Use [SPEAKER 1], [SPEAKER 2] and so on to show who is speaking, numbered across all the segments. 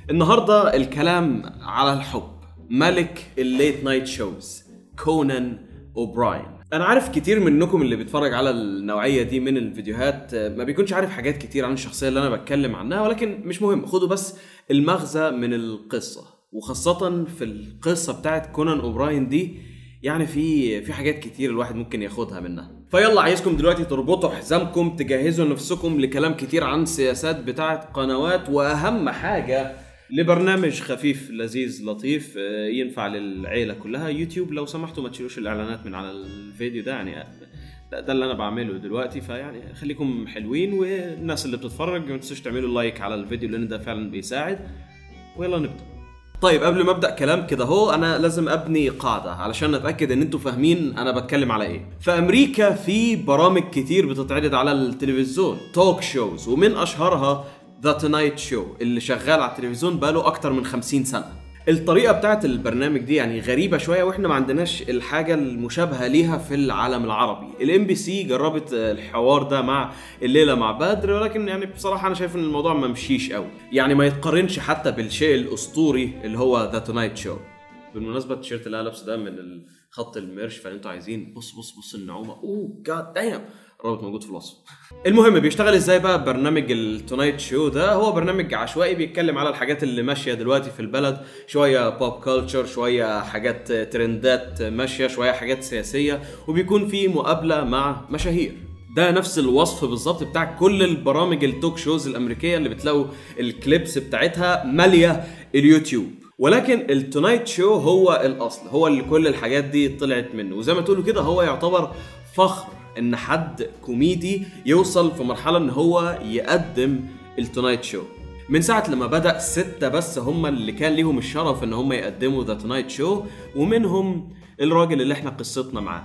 [SPEAKER 1] النهارده الكلام على الحب، ملك الليت نايت شوز كونان اوبراين. انا عارف كتير منكم اللي بيتفرج على النوعيه دي من الفيديوهات ما بيكونش عارف حاجات كتير عن الشخصيه اللي انا بتكلم عنها، ولكن مش مهم، خدوا بس المغزى من القصه، وخاصه في القصه بتاعت كونان اوبراين دي. يعني في حاجات كتير الواحد ممكن ياخدها منها. فيلا عايزكم دلوقتي تربطوا حزامكم، تجهزوا نفسكم لكلام كتير عن سياسات بتاعت قنوات، واهم حاجه لبرنامج خفيف لذيذ لطيف ينفع للعيله كلها. يوتيوب لو سمحتوا ما تشيلوش الاعلانات من على الفيديو ده، يعني ده اللي انا بعمله دلوقتي، فيعني خليكم حلوين، والناس اللي بتتفرج ما تنسوش تعملوا لايك على الفيديو لان ده فعلا بيساعد. ويلا نبدا. طيب قبل ما ابدا كلام كده اهو، انا لازم ابني قاعده علشان اتاكد ان انتوا فاهمين انا بتكلم على ايه. في امريكا في برامج كتير بتتعرض على التلفزيون، توك شوز، ومن اشهرها ذا تونايت شو اللي شغال على التلفزيون بقاله اكتر من 50 سنه. الطريقه بتاعت البرنامج دي يعني غريبه شويه، واحنا ما عندناش الحاجه المشابهه ليها في العالم العربي. الام بي سي جربت الحوار ده مع الليله مع بدر، ولكن يعني بصراحه انا شايف ان الموضوع ما مشيش قوي، يعني ما يتقارنش حتى بالشيء الاسطوري اللي هو ذا تونايت شو. بالمناسبه التيشيرت اللي انا لابسه ده من خط الميرش، فانتوا عايزين بص النعومه، اوه جاد دايم، الرابط موجود في الوصف. المهم بيشتغل ازاي بقى برنامج التونايت شو ده؟ هو برنامج عشوائي بيتكلم على الحاجات اللي ماشيه دلوقتي في البلد، شويه بوب كلتشر، شويه حاجات ترندات ماشيه، شويه حاجات سياسيه، وبيكون في مقابله مع مشاهير. ده نفس الوصف بالظبط بتاع كل البرامج التوك شوز الامريكيه اللي بتلاقوا الكليبس بتاعتها ماليه اليوتيوب. ولكن التونايت شو هو الاصل، هو اللي كل الحاجات دي طلعت منه، وزي ما تقولوا كده هو يعتبر فخر ان حد كوميدي يوصل في مرحله ان هو يقدم التونايت شو. من ساعه لما بدا 6 بس هم اللي كان ليهم الشرف ان هم يقدموا ذا تونايت شو، ومنهم الراجل اللي احنا قصتنا معاه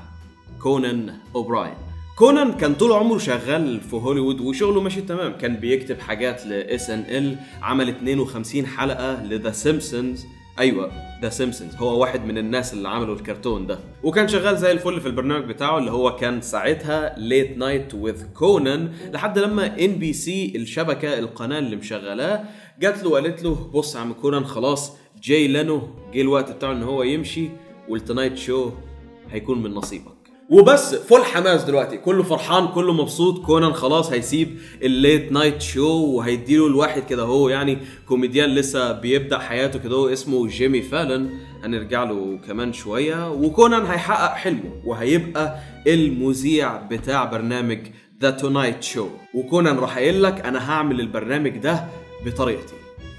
[SPEAKER 1] كونان اوبراين. كونان كان طول عمره شغال في هوليوود وشغله ماشي تمام، كان بيكتب حاجات ل SNL، عمل 52 حلقه لذا سيمبسونز. ايوه ذا سيمبسونز، هو واحد من الناس اللي عملوا الكرتون ده، وكان شغال زي الفل في البرنامج بتاعه اللي هو كان ساعتها ليت نايت وذ كونان، لحد لما NBC الشبكه القناه اللي مشغلاه جات له وقالت له بص يا عم كونان، خلاص جاي لينو جه الوقت بتاعه ان هو يمشي، والتونايت شو هيكون من نصيبك. وبس فول حماس دلوقتي، كله فرحان كله مبسوط، كونان خلاص هيسيب الليت نايت شو وهيديله الواحد كده هو يعني كوميديان لسه بيبدأ حياته كده هو اسمه جيمي فالن، هنرجع له كمان شوية، وكونان هيحقق حلمه وهيبقى المذيع بتاع برنامج ذا تونايت شو. وكونان راح قايل لك انا هعمل البرنامج ده بطريقتي.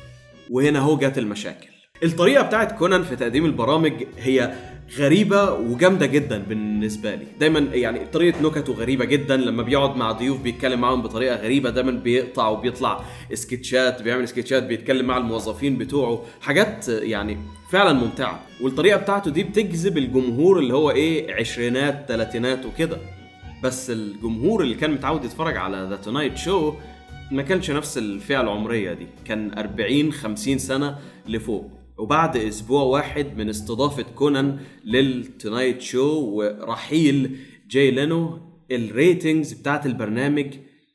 [SPEAKER 1] وهنا هو جات المشاكل. الطريقة بتاعت كونان في تقديم البرامج هي غريبة وجامدة جدا بالنسبة لي، دايما يعني طريقة نكته غريبة جدا، لما بيقعد مع ضيوف بيتكلم معاهم بطريقة غريبة، دايما بيقطع وبيطلع سكتشات، بيعمل سكتشات بيتكلم مع الموظفين بتوعه، حاجات يعني فعلا ممتعة. والطريقة بتاعته دي بتجذب الجمهور اللي هو ايه عشرينات تلاتينات وكده، بس الجمهور اللي كان متعود يتفرج على ذا تونايت شو ما كانش نفس الفئة العمرية دي، كان 40-50 سنة لفوق. وبعد اسبوع واحد من استضافة كونان للتونايت شو ورحيل جاي لينو، الريتنجز بتاعت البرنامج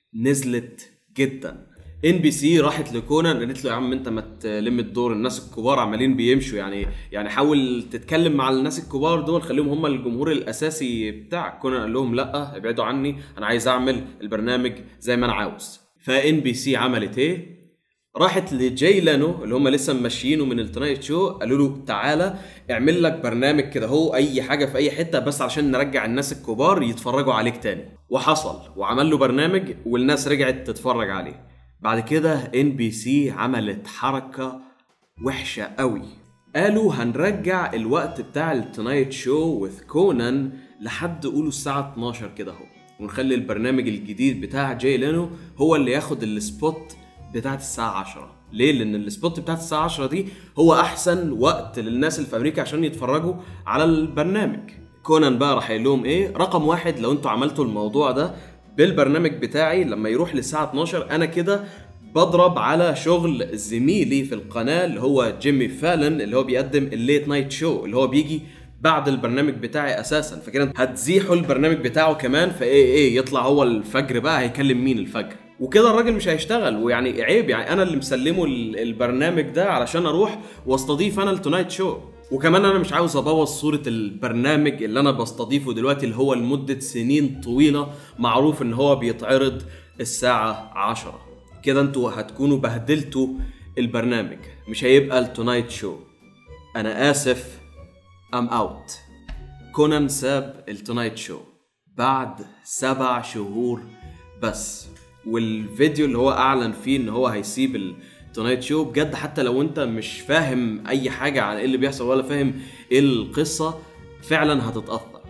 [SPEAKER 1] نزلت جدا. NBC راحت لكونان قالت له يا عم انت ما تلم الدور، الناس الكبار عمالين بيمشوا، يعني حاول تتكلم مع الناس الكبار دول، خليهم هم الجمهور الاساسي بتاعك. كونان قال لهم لا ابعدوا عني، انا عايز اعمل البرنامج زي ما انا عاوز. فNBC عملت ايه؟ راحت لجاي لينو اللي هم لسه ماشيينه من التونايت شو، قالوا له تعالى اعمل لك برنامج كده هو اي حاجه في اي حته، بس عشان نرجع الناس الكبار يتفرجوا عليك تاني. وحصل وعمل له برنامج والناس رجعت تتفرج عليه. بعد كده NBC عملت حركه وحشه قوي، قالوا هنرجع الوقت بتاع التونايت شو وذ كونان لحد قولوا الساعه 12 كده اهو، ونخلي البرنامج الجديد بتاع جاي لينو هو اللي ياخد السبوت بتاعت الساعة 10. ليه؟ لأن السبوت بتاعت الساعة 10 دي هو أحسن وقت للناس اللي في أمريكا عشان يتفرجوا على البرنامج. كونان بقى راح يقول لهم إيه؟ رقم 1، لو أنتوا عملتوا الموضوع ده بالبرنامج بتاعي لما يروح للساعة 12 أنا كده بضرب على شغل زميلي في القناة اللي هو جيمي فالن اللي هو بيقدم الليت نايت شو اللي هو بيجي بعد البرنامج بتاعي اساسا، فكده هتزيحوا البرنامج بتاعه كمان، فايه يطلع هو الفجر بقى هيكلم مين الفجر. وكده الراجل مش هيشتغل، ويعني عيب، يعني انا اللي مسلمه البرنامج ده علشان اروح واستضيف انا التونايت شو. وكمان انا مش عاوز ابوظ صورة البرنامج اللي انا بستضيفه دلوقتي، اللي هو لمدة سنين طويلة معروف ان هو بيتعرض الساعة 10. كده انتوا هتكونوا بهدلتوا البرنامج، مش هيبقى التونايت شو. انا اسف، I'm out. كونان ساب التونايت شو بعد 7 شهور بس، والفيديو اللي هو اعلن فيه ان هو هيسيب التونايت شو بجد، حتى لو انت مش فاهم اي حاجة عن ايه اللي بيحصل ولا فاهم ايه القصة، فعلا هتتأثر.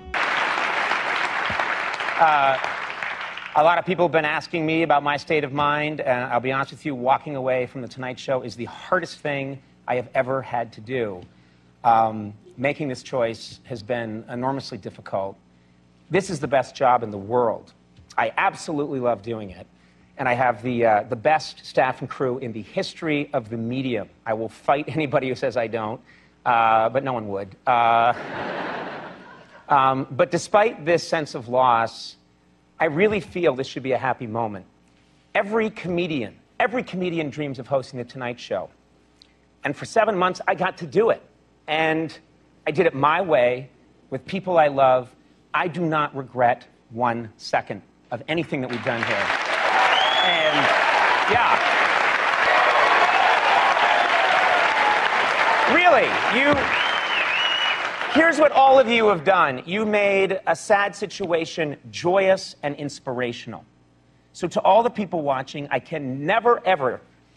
[SPEAKER 2] A lot of people have been asking me about my state of mind, and I'll be honest with you, walking away from The Tonight Show is the hardest thing I have ever had to do. Making this choice has been enormously difficult. This is the best job in the world. I absolutely love doing it, and I have the best staff and crew in the history of the medium. I will fight anybody who says I don't, but no one would. But despite this sense of loss, I really feel this should be a happy moment. Every comedian dreams of hosting The Tonight Show. And for 7 months, I got to do it. And I did it my way, with people I love. I do not regret 1 second of anything that we've done here. And, yeah. Really, here's what all of you have done. You made a sad situation joyous and inspirational. So to all the people watching, I can never, ever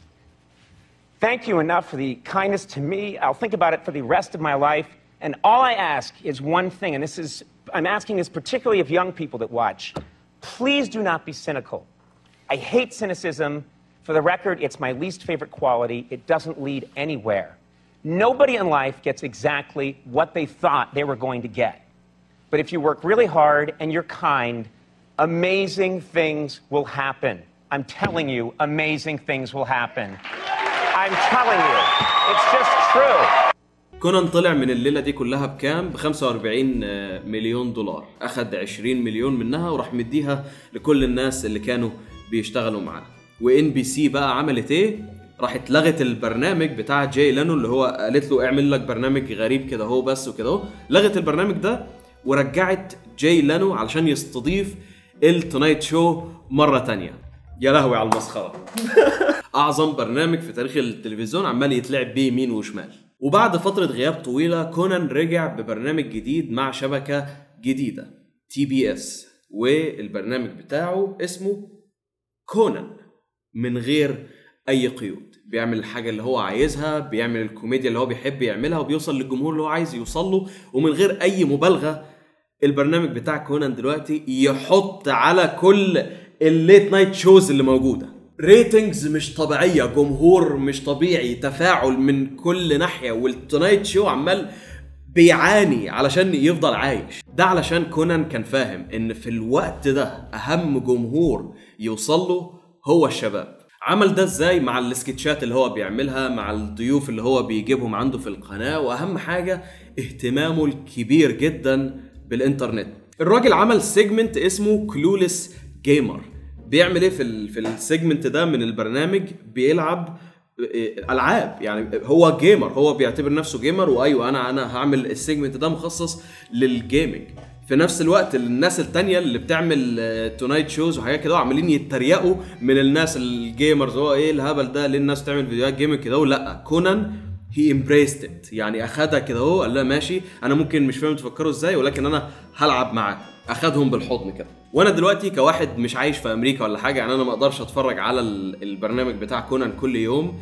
[SPEAKER 2] thank you enough for the kindness to me. I'll think about it for the rest of my life. And all I ask is one thing, and I'm asking this particularly of young people that watch. Please do not be cynical. I hate cynicism. For the record, it's my least favorite quality. It doesn't lead anywhere. Nobody in life gets exactly what they thought they were going to get. But if you work really hard and you're kind, amazing things will happen. I'm telling you, amazing things will happen. I'm telling you. It's just true.
[SPEAKER 1] كونان طلع من الليلة دي كلها بكام؟ ب 45 مليون دولار. أخد 20 مليون منها وراح مديها لكل الناس اللي كانوا بيشتغلوا معاه. وNBC بقى عملت ايه؟ راحت لغت البرنامج بتاع جاي لانو، اللي هو قالت له اعمل لك برنامج غريب كده هو بس وكده هو. لغت البرنامج ده ورجعت جاي لانو علشان يستضيف التونايت شو مرة تانية. يا لهوي على المسخرة. أعظم برنامج في تاريخ التلفزيون عمال يتلعب بيه يمين وشمال. وبعد فترة غياب طويلة كونان رجع ببرنامج جديد مع شبكة جديدة TBS، والبرنامج بتاعه اسمه كونان من غير أي قيود. بيعمل الحاجة اللي هو عايزها، بيعمل الكوميديا اللي هو بيحب يعملها، وبيوصل للجمهور اللي هو عايز يوصله، ومن غير أي مبالغة. البرنامج بتاع كونان دلوقتي يحط على كل الليت نايت شوز اللي موجودة ريتنجز مش طبيعية، جمهور مش طبيعي، تفاعل من كل ناحية، والتونايت شو عمال بيعاني علشان يفضل عايش. ده علشان كونان كان فاهم ان في الوقت ده اهم جمهور يوصله هو الشباب. عمل ده ازاي؟ مع السكتشات اللي هو بيعملها، مع الضيوف اللي هو بيجيبهم عنده في القناة، واهم حاجة اهتمامه الكبير جدا بالانترنت. الراجل عمل سيجمنت اسمه كلوليس جيمر. بيعمل ايه في السيجمنت ده من البرنامج؟ بيلعب العاب، يعني هو جيمر، هو بيعتبر نفسه جيمر، وايوه انا هعمل السيجمنت ده مخصص للجيمنج. في نفس الوقت الناس التانية اللي بتعمل تونايت شوز وحاجات كده عمالين يتريقوا من الناس الجيمرز، هو ايه الهبل ده، ليه الناس تعمل فيديوهات جيمنج كده؟ لا، كونان هي امبريست ات، يعني اخدها كده هو قال لا ماشي، انا ممكن مش فاهم تفكروا ازاي، ولكن انا هلعب معاه. اخدهم بالحضن كده. وانا دلوقتي كواحد مش عايش في امريكا ولا حاجه، يعني انا ما اقدرش اتفرج على البرنامج بتاع كونان كل يوم،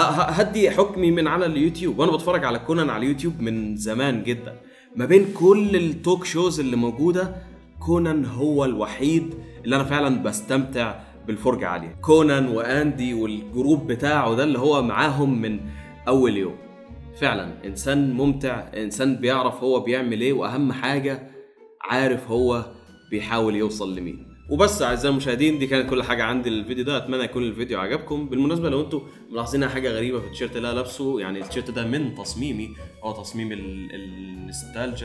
[SPEAKER 1] هدي حكمي من على اليوتيوب. وانا بتفرج على كونان على اليوتيوب من زمان جدا. ما بين كل التوك شوز اللي موجوده، كونان هو الوحيد اللي انا فعلا بستمتع بالفرجه عليه. كونان واندي والجروب بتاعه ده اللي هو معاهم من اول يوم. فعلا انسان ممتع، انسان بيعرف هو بيعمل ايه، واهم حاجه عارف هو بيحاول يوصل لمين. وبس اعزائي المشاهدين، دي كانت كل حاجه عندي للفيديو ده. اتمنى يكون الفيديو عجبكم. بالمناسبه لو انتم ملاحظين حاجه غريبه في التيشيرت اللي انا لابسه، يعني التيشيرت ده من تصميمي، هو تصميم النوستالجيا،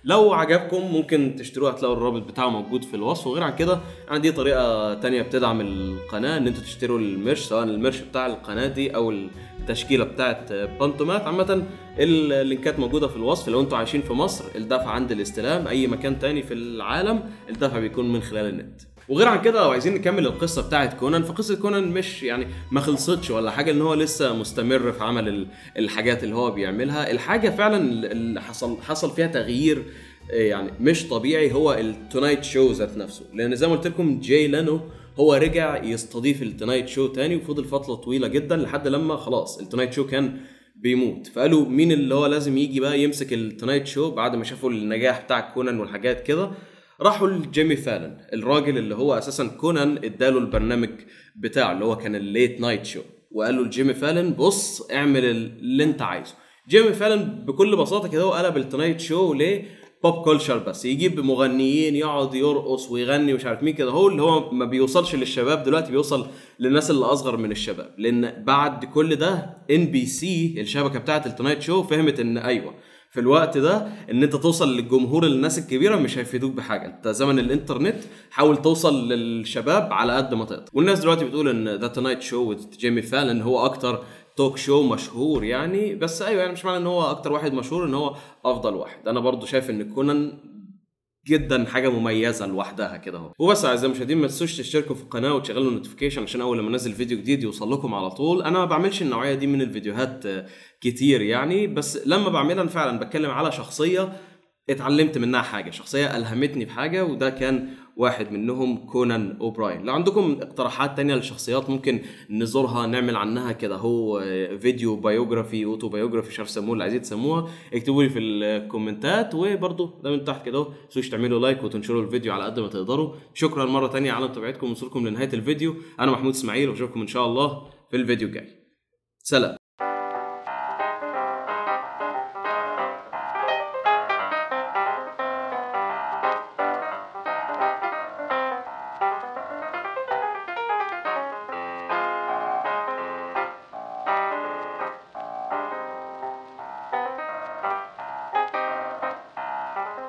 [SPEAKER 1] لو عجبكم ممكن تشتروه، هتلاقوا الرابط بتاعه موجود في الوصف. وغير عن كده عندي طريقه تانية بتدعم القناه، ان انتوا تشتروا الميرش، سواء الميرش بتاع القناه دي او التشكيله بتاعت بانتومات. عامه اللينكات موجوده في الوصف. لو انتوا عايشين في مصر الدفع عند الاستلام، اي مكان تاني في العالم الدفع بيكون من خلال النت. وغير عن كده لو عايزين نكمل القصه بتاعت كونان، فقصه كونان مش يعني ما خلصتش ولا حاجه، ان هو لسه مستمر في عمل الحاجات اللي هو بيعملها. الحاجه فعلا اللي حصل فيها تغيير يعني مش طبيعي هو التونايت شو ذات نفسه، لان زي ما قلت لكم جاي لانو هو رجع يستضيف التونايت شو تاني، وفضل فتره طويله جدا لحد لما خلاص التونايت شو كان بيموت. فقالوا مين اللي هو لازم يجي بقى يمسك التونايت شو بعد ما شافوا النجاح بتاع كونان والحاجات كده. راحوا لجيمي فالن، الراجل اللي هو اساسا كونان اداله البرنامج بتاعه اللي هو كان الليت نايت شو، وقال له لجيمي فالن بص اعمل اللي انت عايزه. جيمي فالن بكل بساطه كده هو قلب التونايت شو ليه بوب كولتشر، بس يجيب مغنيين يقعد يرقص ويغني ومش عارف مين كده. هو اللي هو ما بيوصلش للشباب دلوقتي، بيوصل للناس اللي اصغر من الشباب، لان بعد كل ده NBC الشبكه بتاعه التونايت شو فهمت ان ايوه في الوقت ده ان انت توصل للجمهور الناس الكبيره مش هيفيدوك بحاجه. انت زمن الانترنت حاول توصل للشباب على قد ما تقدر. والناس دلوقتي بتقول ان ذا تونايت شو وذ جيمي فالن هو اكتر توك شو مشهور يعني. بس ايوه يعني مش معنى ان هو اكتر واحد مشهور ان هو افضل واحد. انا برضو شايف ان كونان جدا حاجه مميزه لوحدها كده اهو. وبس اعزائي المشاهدين ما تنسوش تشتركوا في القناه وتشغلوا النوتيفيكيشن عشان اول لما انزل فيديو جديد يوصل لكم على طول. انا ما بعملش النوعيه دي من الفيديوهات كتير يعني، بس لما بعملها فعلا بتكلم على شخصيه اتعلمت منها حاجه، شخصيه الهمتني بحاجه، وده كان واحد منهم كونان اوبراين. لو عندكم اقتراحات تانية للشخصيات ممكن نزورها نعمل عنها كده هو فيديو بايوجرافي اوتو بايوجرافي مش عارف سموه اللي عايزين تسموها، اكتبوا لي في الكومنتات. وبرضه ده من تحت كده اهو متنسوش تعملوا لايك وتنشروا الفيديو على قد ما تقدروا. شكرا مره تانية على متابعتكم ووصولكم لنهايه الفيديو. انا محمود اسماعيل واشوفكم ان شاء الله في الفيديو الجاي. سلام.